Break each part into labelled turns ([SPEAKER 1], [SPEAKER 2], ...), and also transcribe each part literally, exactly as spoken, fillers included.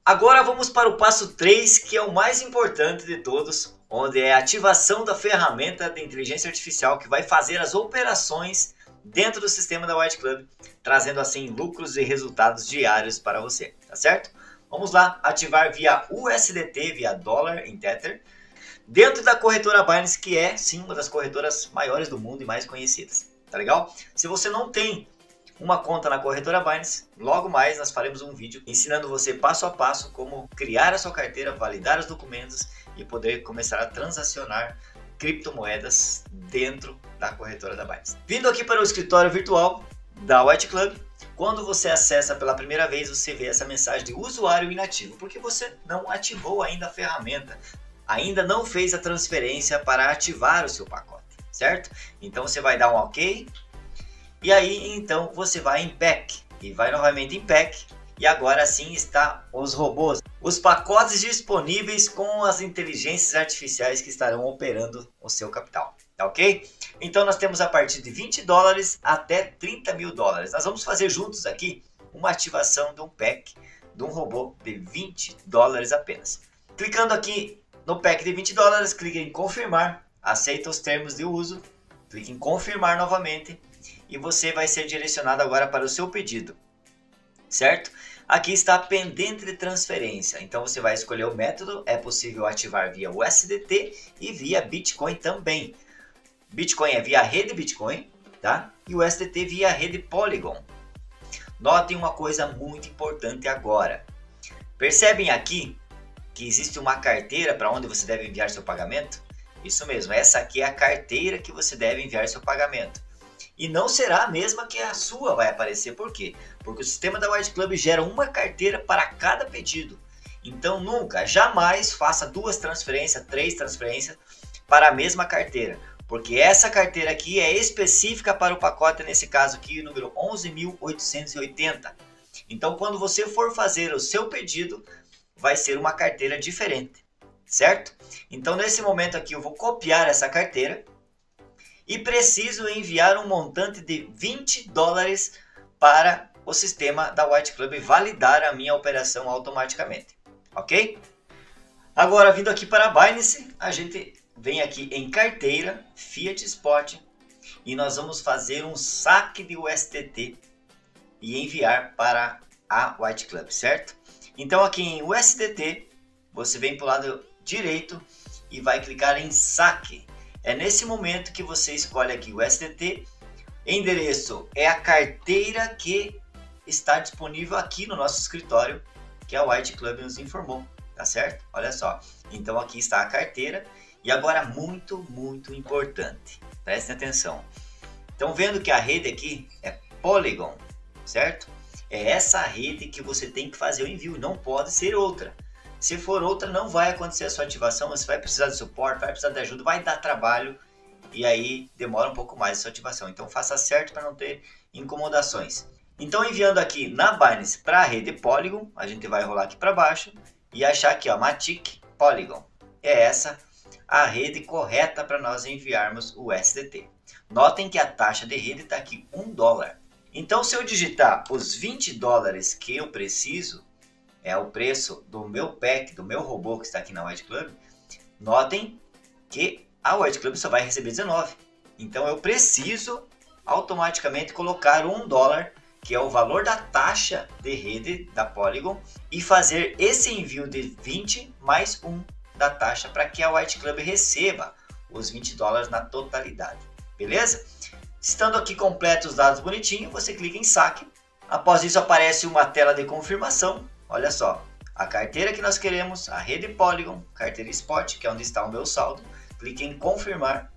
[SPEAKER 1] Agora vamos para o passo três, que é o mais importante de todos, onde é a ativação da ferramenta de inteligência artificial que vai fazer as operações dentro do sistema da White Club, trazendo assim lucros e resultados diários para você, tá certo? Vamos lá, ativar via U S D T, via dólar em Tether, dentro da corretora Binance, que é sim uma das corretoras maiores do mundo e mais conhecidas, tá legal? Se você não tem uma conta na corretora Binance, logo mais nós faremos um vídeo ensinando você passo a passo como criar a sua carteira, validar os documentos e poder começar a transacionar criptomoedas dentro da corretora da Binance. Vindo aqui para o escritório virtual da White Club, quando você acessa pela primeira vez, você vê essa mensagem de usuário inativo, porque você não ativou ainda a ferramenta, ainda não fez a transferência para ativar o seu pacote, certo? Então você vai dar um OK, e aí então você vai em Pack, e vai novamente em Pack, e agora sim está os robôs, os pacotes disponíveis com as inteligências artificiais que estarão operando o seu capital, tá ok? Então nós temos a partir de vinte dólares até trinta mil dólares. Nós vamos fazer juntos aqui uma ativação de um pack de um robô de vinte dólares apenas. Clicando aqui no pack de vinte dólares, clique em confirmar, aceita os termos de uso, clique em confirmar novamente e você vai ser direcionado agora para o seu pedido, certo? Aqui está pendente de transferência, então você vai escolher o método, é possível ativar via U S D T e via Bitcoin também. Bitcoin é via rede Bitcoin, tá? E o U S D T via rede Polygon. Notem uma coisa muito importante agora. Percebem aqui que existe uma carteira para onde você deve enviar seu pagamento? Isso mesmo, essa aqui é a carteira que você deve enviar seu pagamento. E não será a mesma que a sua vai aparecer. Por quê? Porque o sistema da White Club gera uma carteira para cada pedido. Então nunca, jamais faça duas transferências, três transferências para a mesma carteira. Porque essa carteira aqui é específica para o pacote, nesse caso aqui, número onze mil oitocentos e oitenta. Então quando você for fazer o seu pedido, vai ser uma carteira diferente, certo? Então nesse momento aqui eu vou copiar essa carteira e preciso enviar um montante de vinte dólares para o sistema da White Club validar a minha operação automaticamente, ok? Agora, vindo aqui para a Binance, a gente vem aqui em carteira, Fiat Spot, e nós vamos fazer um saque de U S D T e enviar para a White Club, certo? Então aqui em U S D T, você vem para o lado direito e vai clicar em saque. É nesse momento que você escolhe aqui o U S D T, endereço é a carteira que está disponível aqui no nosso escritório, que a White Club nos informou, tá certo? Olha só, então aqui está a carteira e agora muito, muito importante, prestem atenção. Então vendo que a rede aqui é Polygon, certo? É essa rede que você tem que fazer o envio, não pode ser outra. Se for outra, não vai acontecer a sua ativação, você vai precisar de suporte, vai precisar de ajuda, vai dar trabalho e aí demora um pouco mais a sua ativação. Então faça certo para não ter incomodações. Então enviando aqui na Binance para a rede Polygon, a gente vai rolar aqui para baixo e achar aqui, ó, Matic Polygon. É essa a rede correta para nós enviarmos o U S D T. Notem que a taxa de rede está aqui um dólar. Então se eu digitar os vinte dólares que eu preciso, é o preço do meu pack, do meu robô que está aqui na White Club, notem que a White Club só vai receber dezenove. Então eu preciso automaticamente colocar um dólar, que é o valor da taxa de rede da Polygon, e fazer esse envio de vinte mais um da taxa para que a White Club receba os vinte dólares na totalidade. Beleza? Estando aqui completos os dados bonitinho, você clica em saque. Após isso aparece uma tela de confirmação. Olha só, a carteira que nós queremos, a rede Polygon, carteira Spot, que é onde está o meu saldo. Clique em confirmar.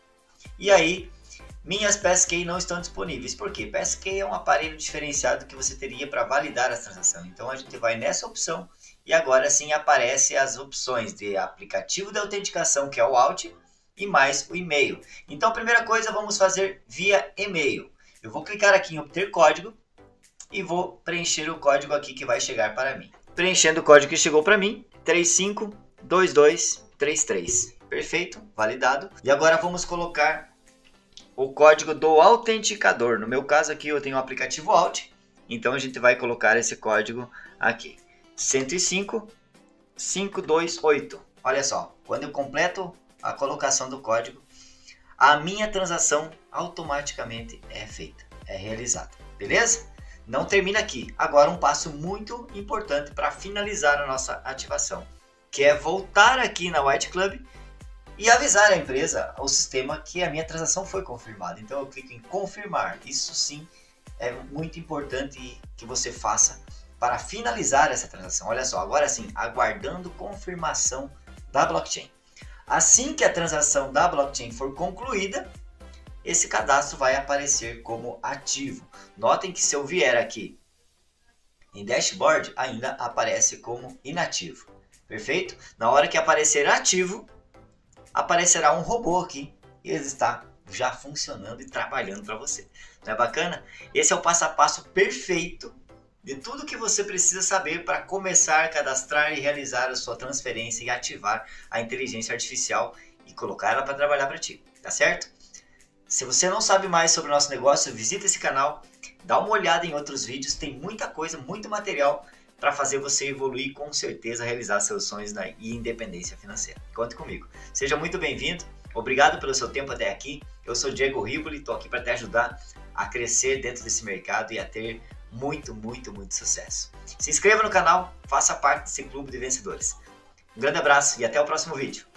[SPEAKER 1] E aí, minhas P S K não estão disponíveis. Por quê? P S K é um aparelho diferenciado que você teria para validar a transação. Então a gente vai nessa opção e agora sim aparece as opções de aplicativo de autenticação, que é o Auth, e mais o e-mail. Então a primeira coisa vamos fazer via e-mail. Eu vou clicar aqui em obter código e vou preencher o código aqui que vai chegar para mim. Preenchendo o código que chegou para mim, três cinco dois dois três três. Perfeito, validado. E agora vamos colocar o código do autenticador. No meu caso aqui eu tenho o aplicativo Auth, então a gente vai colocar esse código aqui. cento e cinco, quinhentos e vinte e oito. Olha só, quando eu completo a colocação do código, a minha transação automaticamente é feita, é realizada, beleza? Não termina aqui. Agora um passo muito importante para finalizar a nossa ativação, que é voltar aqui na White Club e avisar a empresa, o sistema, que a minha transação foi confirmada. Então eu clico em confirmar. Isso sim é muito importante que você faça para finalizar essa transação. Olha só, agora sim, aguardando confirmação da blockchain. Assim que a transação da blockchain for concluída, esse cadastro vai aparecer como ativo. Notem que se eu vier aqui em dashboard, ainda aparece como inativo. Perfeito? Na hora que aparecer ativo, aparecerá um robô aqui e ele está já funcionando e trabalhando para você. Não é bacana? Esse é o passo a passo perfeito de tudo que você precisa saber para começar a cadastrar e realizar a sua transferência e ativar a inteligência artificial e colocar ela para trabalhar para ti, tá certo? Se você não sabe mais sobre o nosso negócio, visita esse canal, dá uma olhada em outros vídeos, tem muita coisa, muito material para fazer você evoluir e com certeza realizar seus sonhos e independência financeira. Conte comigo. Seja muito bem-vindo, obrigado pelo seu tempo até aqui. Eu sou Diego Rivoli, estou aqui para te ajudar a crescer dentro desse mercado e a ter muito, muito, muito sucesso. Se inscreva no canal, faça parte desse clube de vencedores. Um grande abraço e até o próximo vídeo.